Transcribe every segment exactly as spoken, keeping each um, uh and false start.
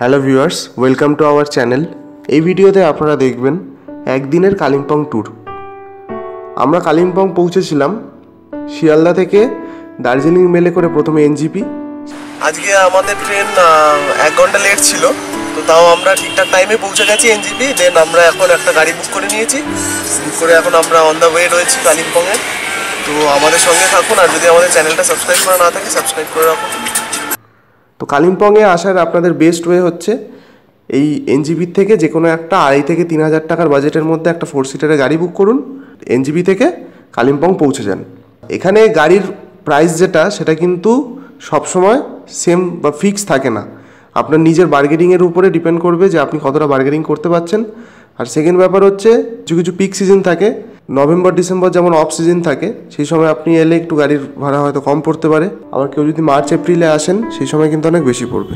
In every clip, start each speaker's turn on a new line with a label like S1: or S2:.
S1: Hello viewers, welcome to our channel. এই ভিডিওতে আপনারা দেখবেন একদিনের কালিম্পং ট্যুর। আমরা কালিম্পং পৌঁছেছিলাম শিয়ালদা থেকে দার্জিলিং মেলে করে, প্রথমে এনজিপি। আজকে আমাদের ট্রেন এক ঘন্টা লেট ছিল, তো তাও আমরা ঠিকঠাক টাইমে পৌঁছে গেছি এনজিপি। দেন আমরা এখন একটা গাড়ি বুক করে নিয়েছি, বুক করে এখন আমরা অন দ্য ওয়ে রয়েছি কালিম্পংয়ে। তো আমাদের সঙ্গে থাকুন, আর যদি আমাদের চ্যানেলটা সাবস্ক্রাইব করা না থাকে সাবস্ক্রাইব করে রাখুন। তো কালিম্পংয়ে আসার আপনাদের বেস্ট ওয়ে হচ্ছে এই এনজিপি থেকে যে কোনো একটা আড়াই থেকে তিন হাজার টাকার বাজেটের মধ্যে একটা ফোর সিটারের গাড়ি বুক করুন, এনজিপি থেকে কালিম্পং পৌঁছে যান। এখানে গাড়ির প্রাইস যেটা, সেটা কিন্তু সবসময় সেম বা ফিক্স থাকে না, আপনার নিজের বার্গেনিংয়ের উপরে ডিপেন্ড করবে যে আপনি কতটা বার্গেনিং করতে পারছেন। আর সেকেন্ড ব্যাপার হচ্ছে কিছু কিছু পিক সিজন থাকে, নভেম্বর ডিসেম্বর যেমন অফ সিজন থাকে, সেই সময় আপনি এলে একটু গাড়ির ভাড়া হয়তো কম পড়তে পারে। আবার কেউ যদি মার্চ এপ্রিলে আসেন সেই সময় কিন্তু অনেক বেশি পড়বে।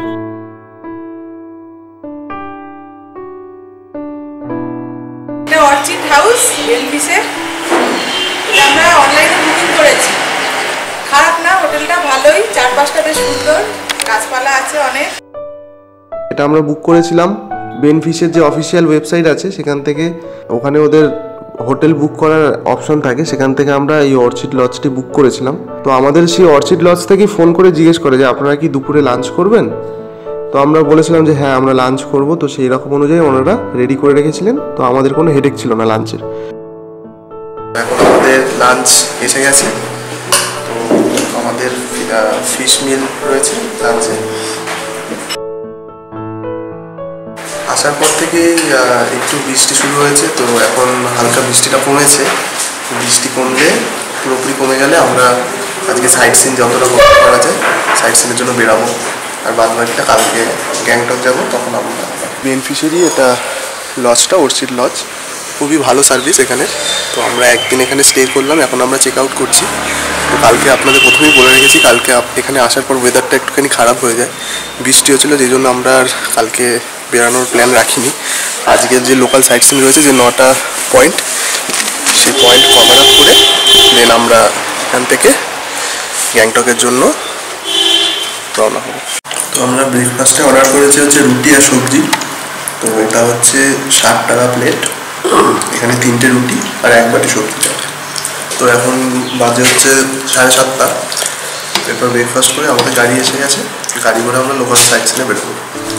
S2: এটা অর্চিড হাউস বেলফিশে, এটা আমরা অনলাইনে বুকিং করেছি। খারাপ না, হোটেলটা ভালোই, চারপাশটা বেশ সুন্দর, গাছপালা আছে অনেক।
S1: এটা আমরা বুক করেছিলাম বেনফিশের যে অফিসিয়াল ওয়েবসাইট আছে সেখান থেকে। ওখানে ওদের হোটেল বুক করার অপশন থাকে, সেখান থেকে আমরা এই অর্চিড লজটি বুক করেছিলাম। তো আমাদের সেই অর্চিড লজ থেকেই ফোন করে জিজ্ঞেস করে যে আপনারা কি দুপুরে লাঞ্চ করবেন। তো আমরা বলেছিলাম যে হ্যাঁ আমরা লাঞ্চ করব। তো সেই রকম অনুযায়ী ওনারা রেডি করে রেখেছিলেন, তো আমাদের কোনো হেডেক ছিল না লাঞ্চের। এখন আমাদের লাঞ্চ এসে গেছে, তো আমাদের ফিশ মিল রয়েছে লাঞ্চে। আসার পর থেকেই একটু বৃষ্টি শুরু হয়েছে, তো এখন হালকা বৃষ্টিটা কমেছে। বৃষ্টি কমলে, পুরোপুরি কমে গেলে আমরা আজকে সাইট সিন যতটা করতে পারা যায় সাইট সিনের জন্য বেরাবো। আর বাদ বাকিটা কালকে গ্যাংটক যাবো, তখন আমরা বেনফিশারি এটা লজটা অর্চিড লজ, খুবই ভালো সার্ভিস এখানে। তো আমরা একদিন এখানে স্টে করলাম, এখন আমরা চেক আউট করছি। তো কালকে আপনাদের প্রথমেই বলে রেখেছি, কালকে এখানে আসার পর ওয়েদারটা একটুখানি খারাপ হয়ে যায়, বৃষ্টি হচ্ছিলো, যেই জন্য আমরা আর কালকে বেরানোর প্ল্যান রাখিনি। আজকের যে লোকাল সাইট সিন রয়েছে, যে নটা পয়েন্ট, সেই পয়েন্ট কভার আপ করে দেন আমরা এখান থেকে গ্যাংটকের জন্য রওনা হবো। তো আমরা ব্রেকফাস্টে অর্ডার করেছি হচ্ছে রুটি আর সবজি। তো এটা হচ্ছে ষাট টাকা প্লেট, এখানে তিনটে রুটি আর এক বাটি সবজি। তো এখন বাজে হচ্ছে সাড়ে সাতটা। এরপর ব্রেকফাস্ট করে আমাদের গাড়ি এসে গেছে, গাড়ি করে আমরা লোকাল সাইট সিনে বেরোবো।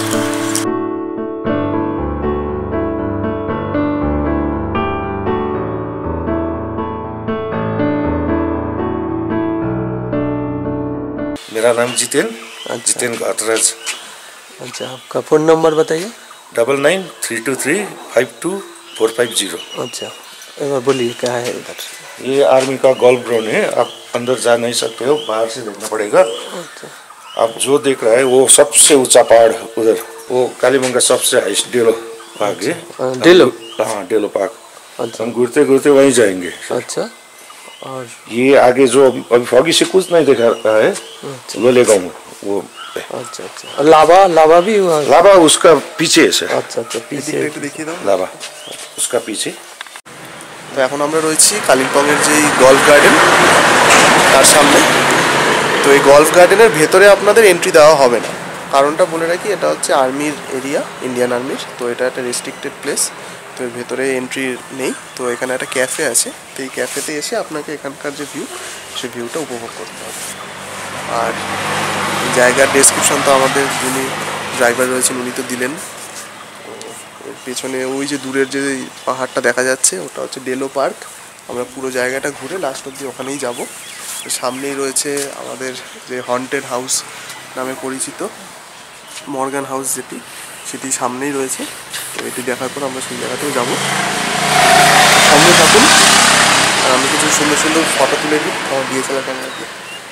S3: मेरा नाम जितेन जितेन घाटराज।
S4: अच्छा, आपका फ़ोन नंबर बताइए।
S3: Double nine three two three five two four five zero.
S4: अच्छा, एक बार बोलिए क्या है इधर।
S3: ये आर्मी का गोल्फ ग्राउंड है, आप अंदर जा नहीं सकते हो, बाहर से देखना पड़ेगा।
S4: अच्छा,
S3: आप जो देख रहा है वो सबसे ऊंचा पहाड़ उधर, वो कालीमंग का सबसे हाईएस्ट डेलो पार्क है।
S4: डेलो,
S3: हाँ डेलो पार्क।
S4: अच्छा,
S3: हम घूरते घूरते वहीं जाएंगे।
S4: अच्छा, और
S3: ये आगे जो अभी फॉगी से कुछ नहीं दिखा रहा है, वो ले गाँव वो।
S4: अच्छा अच्छा, और लावा लावा भी हुआ।
S3: लावा उसका पीछे है सर।
S4: अच्छा अच्छा, पीछे
S1: একটু দেখিয়ে দাও।
S3: लावा उसका पीछे।
S1: তো এখন আমরা রয়েছি কালিম্পংয়ের যে গল্ফ গার্ডেন তার সামনে। তো এই গল্ফ গার্ডেনের ভেতরে আপনাদের এন্ট্রি দেওয়া হবে না, কারণটা বলে রাখি, এটা হচ্ছে আর্মির এরিয়া, ইন্ডিয়ান আর্মির। তো এটা একটা রেস্ট্রিক্টেড প্লেস, তো এর ভেতরে এন্ট্রি নেই। তো এখানে একটা ক্যাফে আছে, তো এই ক্যাফেতে এসে আপনাকে এখানকার যে ভিউ, সেই ভিউটা উপভোগ করতে হবে। আর জায়গার ডেসক্রিপশন তো আমাদের যিনি ড্রাইভার রয়েছেন উনি তো দিলেন। এর পেছনে ওই যে দূরের যে পাহাড়টা দেখা যাচ্ছে, ওটা হচ্ছে ডেলো পার্ক। আমরা পুরো জায়গাটা ঘুরে লাস্ট অব্দি ওখানেই যাব। তো সামনেই রয়েছে আমাদের যে হন্টেড হাউস নামে পরিচিত মর্গান হাউস, যেটি সেটি সামনেই রয়েছে। তো এটি দেখার পর আমরা সেই জায়গাতেও যাবো। সামনে থাকুন, আর আমি কিছু সুন্দর সুন্দর ফটো তুলে দিই আমার ডিএসএলআর ক্যামেরা দিয়ে।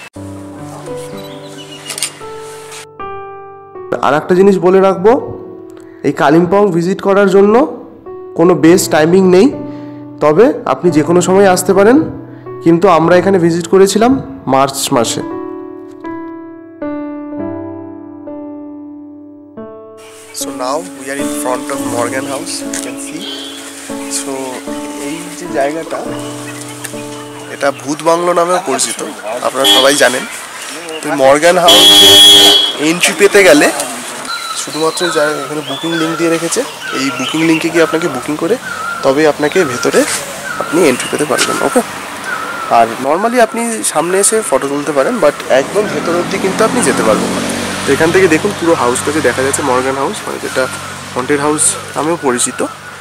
S1: আর একটা জিনিস বলে রাখবো, এই কালিম্পং ভিজিট করার জন্য কোনো বেস্ট টাইমিং নেই, তবে আপনি যে কোনো সময় আসতে পারেন। কিন্তু আমরা এখানে ভিজিট করেছিলাম মার্চ মাসে। So now we are in front of Morgan House, you can see. So এই যে জায়গাটা, এটা ভূত বাংলো নামেও পরিচিত, আপনারা সবাই জানেন। তো মর্গান হাউস এন্ট্রি পেতে গেলে শুধুমাত্র যারা এখানে বুকিং লিঙ্ক দিয়ে রেখেছে, এই বুকিং লিঙ্কে গিয়ে আপনাকে বুকিং করে তবে আপনাকে ভেতরে আপনি এন্ট্রি পেতে পারবেন। ওকে, আর নর্মালি আপনি সামনে এসে ফটো তুলতে পারেন, বাট একদম ভেতর অবধি কিন্তু আপনি যেতে পারবেন না। তো এখান থেকে দেখুন পুরো হাউসটাকে দেখা যাচ্ছে, মর্গান হাউস, মানে যেটা হন্টেড হাউস নামেও পরিচিত।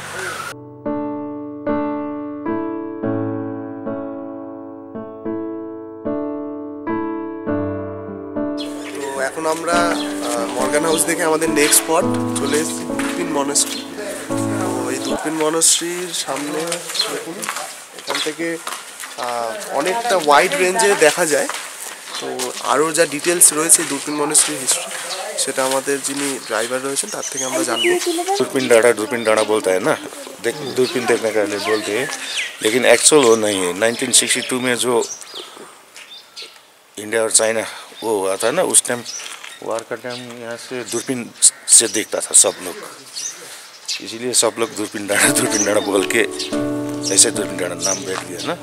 S1: তো এখন আমরা মর্গান হাউস দেখে আমাদের নেক্সট স্পট চলে এসেছি দুরপিন মনাস্ট্রি। তো এই দুরপিন মনাস্ট্রির সামনে দেখুন, এখান থেকে অনেকটা ওয়াইড রেঞ্জে দেখা যায়। তো আরও যা ডিটেলস রয়েছে দুরপিন মনাস্ট্রির হিস্ট্রি, সেটা আমাদের যিনি ড্রাইভার রয়েছেন তার থেকে আমরা জানবো।
S3: दूरबीन डाढ़ा दूरबीन डाढ़ा बोलता है ना, देख दूरबीन देखने का लिए बोलते हैं, लेकिन एक्चुअल वो नहीं है। नाइनटीन सिक्सटी टू में जो इंडिया और चाइना वो हुआ था ना, उस टाइम वार का टाइम यहाँ से दूरबीन से देखता था सब लोग, इसीलिए सब लोग दूरबीन डाढ़ा दूरबीन डाढ़ा बोल के ऐसे दूरबीन डाढ़ा नाम बैठ गया ना।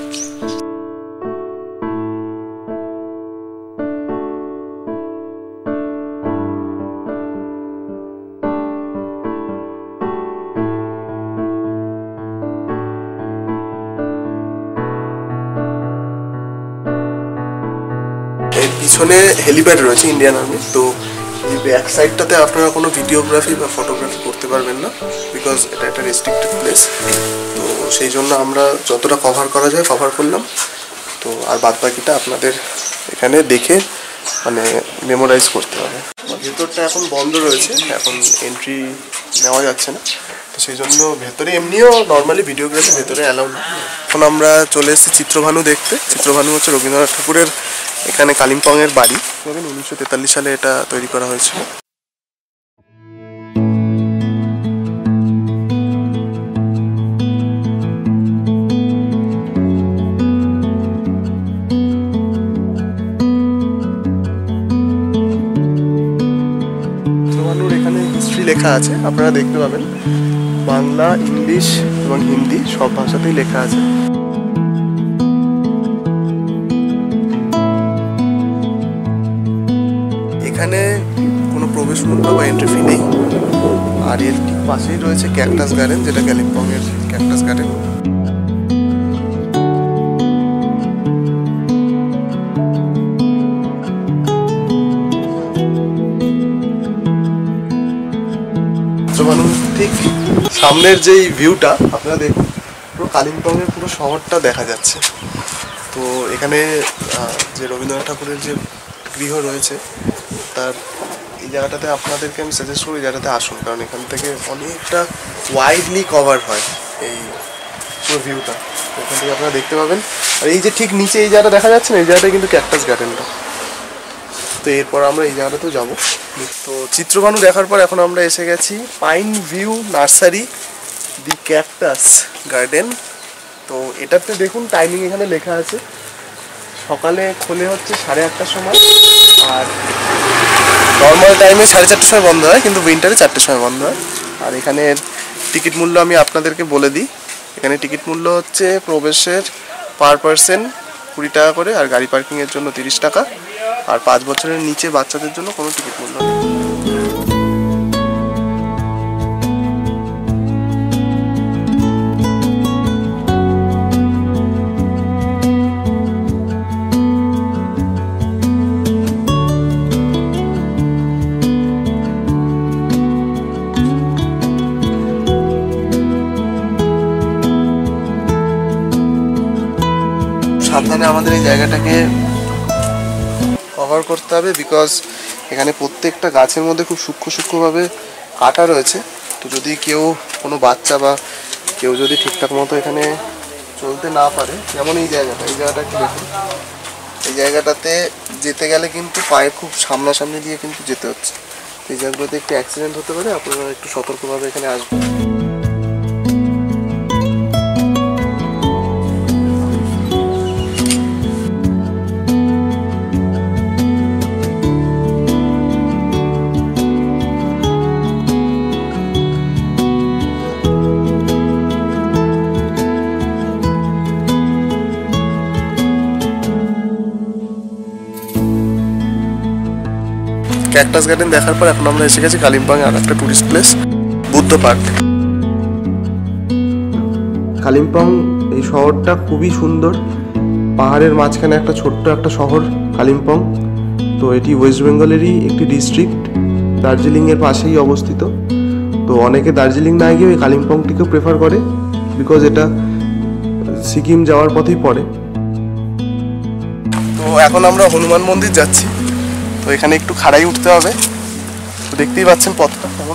S1: এর পিছনে হেলিপ্যাড রয়েছে ইন্ডিয়ান আর্মির। তো এই ব্যাক সাইডটাতে আপনারা কোনো ভিডিওগ্রাফি বা ফটোগ্রাফি করতে পারবেন না, বিকজ এটা একটা রেস্ট্রিক্টেড প্লেস। তো সেই জন্য আমরা যতটা কভার করা যায় কভার করলাম। তো আর বাদ বাকিটা আপনাদের এখানে দেখে মানে মেমোরাইজ করতে হবে। ভেতরটা এখন বন্ধ রয়েছে, এখন এন্ট্রি নেওয়া যাচ্ছে না। তো সেই জন্য ভেতরে এমনিও নর্মালি ভিডিওগ্রাফি ভেতরে অ্যালাউ না। এখন আমরা চলে এসেছি চিত্রভানু দেখতে। চিত্রভানু হচ্ছে রবীন্দ্রনাথ ঠাকুরের এখানে কালিম্পংয়ের বাড়ি। উনিশশো তেতাল্লিশ সালে এটা তৈরি করা হয়েছিল। চিত্রভানুর এখানে হিস্ট্রি লেখা আছে, আপনারা দেখতে পাবেন। বাংলা, ইংলিশ এবং হিন্দি সব ভাষাতেই লেখা আছে। এখানে কোনো প্রবেশ মূল্য বা এন্ট্রি ফি নেই। আর এর ঠিক পাশেই রয়েছে ক্যাকটাস গার্ডেন, যেটা কালিম্পংয়ের ক্যাকটাস গার্ডেন। ঠিক সামনের যেই ভিউটা আপনারা দেখুন, পুরো কালিম্পংয়ের পুরো শহরটা দেখা যাচ্ছে। তো এখানে যে রবীন্দ্রনাথ ঠাকুরের যে গৃহ রয়েছে, তার এই জায়গাটাতে আপনাদেরকে আমি সাজেস্ট করি জায়গাটাতে আসুন, কারণ এখান থেকে অনেকটা ওয়াইডলি কভার হয় এই পুরো ভিউটা। এখান থেকে আপনারা দেখতে পাবেন। আর এই যে ঠিক নিচে এই জায়গাটা দেখা যাচ্ছে না, এই জায়গাটাই কিন্তু ক্যাকটাস গার্ডেনটা। তো এরপর আমরা এই জায়গাটাতেও যাবো। তো চিত্রভানু দেখার পর এখন আমরা এসে গেছি Pine View Nursery the Cactus Garden. তো এটাতে দেখুন টাইমিং এখানে লেখা আছে, সকালে খোলে হচ্ছে সাড়ে আটটার সময়, আর নর্মাল টাইমে সাড়ে চারটের সময় বন্ধ হয়, কিন্তু উইন্টারে চারটের সময় বন্ধ হয়। আর এখানের টিকিট মূল্য আমি আপনাদেরকে বলে দিই। এখানে টিকিট মূল্য হচ্ছে প্রবেশের পার পার্সন কুড়ি টাকা করে, আর গাড়ি পার্কিংয়ের জন্য তিরিশ টাকা, আর পাঁচ বছরের নিচে বাচ্চাদের জন্য কোনো টিকিট মূল্য নেই। সাবধানে আমাদের এই জায়গাটাকে কভার করতে হবে, বিকজ এখানে প্রত্যেকটা গাছের মধ্যে খুব সূক্ষ্ম সূক্ষ্মভাবে কাটা রয়েছে। তো যদি কেউ কোনো বাচ্চা বা কেউ যদি ঠিকঠাক মতো এখানে চলতে না পারে, যেমন এই জায়গাটা এই জায়গাটা একটু দেখুন, এই জায়গাটাতে যেতে গেলে কিন্তু পায়ে খুব সামনাসামনি দিয়ে কিন্তু যেতে হচ্ছে। এই জায়গাগুলোতে একটু অ্যাক্সিডেন্ট হতে পারে, আপনারা একটু সতর্কভাবে এখানে আসবেন। ক্যাকটাস গার্ডেন দেখার পর এখন আমরা এসে গেছি কালিম্পংয়ে আর একটা tourist place Buddha Park. Kalimpong এই শহরটা খুবই সুন্দর, পাহাড়ের মাঝখানে একটা ছোট্ট একটা শহর কালিম্পং। তো এটি ওয়েস্ট বেঙ্গলেরই একটি ডিস্ট্রিক্ট, দার্জিলিংয়ের পাশেই অবস্থিত। তো অনেকে দার্জিলিং না গিয়ে কালিম্পংটিকেও প্রেফার করে, বিকজ এটা সিকিম যাওয়ার পথেই পড়ে। তো এখন আমরা হনুমান মন্দির যাচ্ছি, তো এখানে একটু খাড়াই উঠতে হবে। তো দেখতেই পাচ্ছেন পথটা কেমন।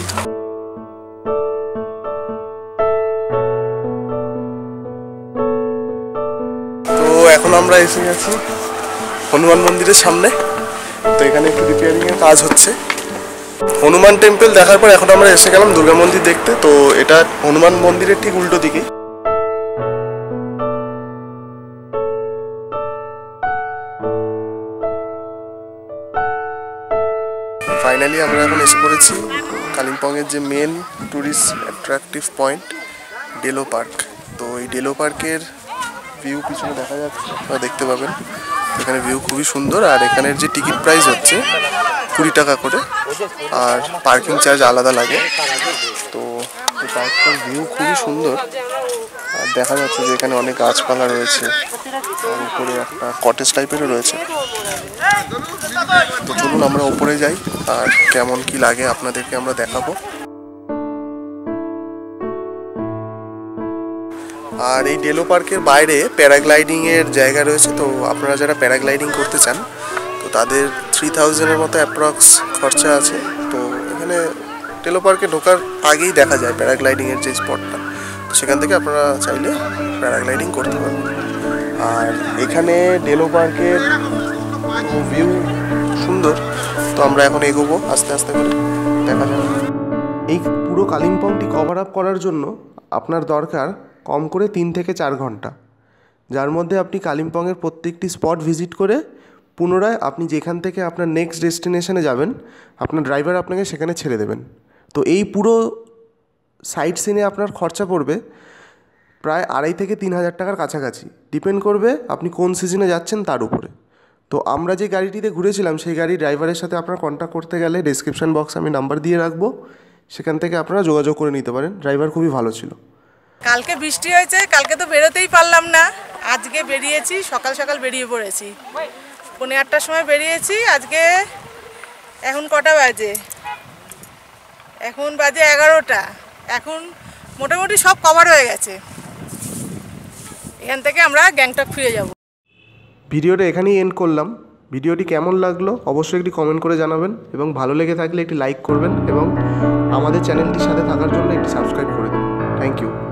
S1: তো এখন আমরা এসে গেছি হনুমান মন্দিরের সামনে। তো এখানে একটু রিপেয়ারিং এর কাজ হচ্ছে। হনুমান টেম্পল দেখার পর এখন আমরা এসে গেলাম দুর্গা মন্দির দেখতে। তো এটা হনুমান মন্দিরের ঠিক উল্টো দিকে। ফাইনালি আমরা এখন এসে পড়েছি কালিম্পংয়ের যে main tourist attractive point Delo Park. তো এই ডেলো পার্কের ভিউ পিছনে দেখা যাচ্ছে, আপনারা দেখতে পাবেন। এখানে ভিউ খুবই সুন্দর, আর এখানের যে টিকিট প্রাইস হচ্ছে কুড়ি টাকা করে, আর পার্কিং চার্জ আলাদা লাগে। তো এই পার্কটার ভিউ খুবই সুন্দর, আর দেখা যাচ্ছে যে এখানে অনেক গাছপালা রয়েছে, আর উপরে একটা কটেজ টাইপেরও রয়েছে। তো চলুন আমরা উপরে যাই, আর কেমন কি লাগে আপনাদেরকে আমরা দেখাবো। আর এই ডেলো পার্কের বাইরে প্যারাগ্লাইডিং এর জায়গা রয়েছে। তো আপনারা যারা প্যারাগ্লাইডিং করতে চান, তো তাদের থ্রি থাউজেন্ডের মতো অ্যাপ্রক্স খরচা আছে। তো এখানে ডেলো পার্কে ঢোকার আগেই দেখা যায় প্যারাগ্লাইডিং এর যে স্পটটা, তো সেখান থেকে আপনারা চাইলে প্যারাগ্লাইডিং করতে পারবেন। আর এখানে ডেলো পার্কের ভিউ সুন্দর। তো আমরা এখন এগোবো আস্তে আস্তে করে, দেখা যাবে। এই পুরো কালিম্পংটি কভার আপ করার জন্য আপনার দরকার কম করে তিন থেকে চার ঘন্টা, যার মধ্যে আপনি কালিম্পংয়ের প্রত্যেকটি স্পট ভিজিট করে পুনরায় আপনি যেখান থেকে আপনার নেক্সট ডেস্টিনেশনে যাবেন, আপনার ড্রাইভার আপনাকে সেখানে ছেড়ে দেবেন। তো এই পুরো সাইট সিনে আপনার খরচা পড়বে প্রায় আড়াই থেকে তিন হাজার টাকার কাছাকাছি, ডিপেন্ড করবে আপনি কোন সিজনে যাচ্ছেন তার উপরে। তো আমরা যে গাড়িটিতে ঘুরেছিলাম সেই গাড়ির ড্রাইভারের সাথে আপনারা কন্ট্যাক্ট করতে গেলে ডেসক্রিপশন বক্সে আমি নাম্বার দিয়ে রাখবো, সেখান থেকে আপনারা যোগাযোগ করে নিতে পারেন। ড্রাইভার খুবই ভালো ছিল।
S2: কালকে বৃষ্টি হয়েছে, কালকে তো বেরোতেই পারলাম না, আজকে বেরিয়েছি, সকাল সকাল বেরিয়ে পড়েছি। পৌনে আটটার সময় বেরিয়েছি। আজকে এখন কটা বাজে? এখন বাজে এগারোটা। এখন মোটামুটি সব কভার হয়ে গেছে। এখান থেকে আমরা গ্যাংটক ফিরে যাব।
S1: ভিডিওটা এখানেই এন্ড করলাম। ভিডিওটি কেমন লাগলো অবশ্যই একটি কমেন্ট করে জানাবেন, এবং ভালো লেগে থাকলে একটি লাইক করবেন, এবং আমাদের চ্যানেলটির সাথে থাকার জন্য একটি সাবস্ক্রাইব করে দেবেন। Thank you.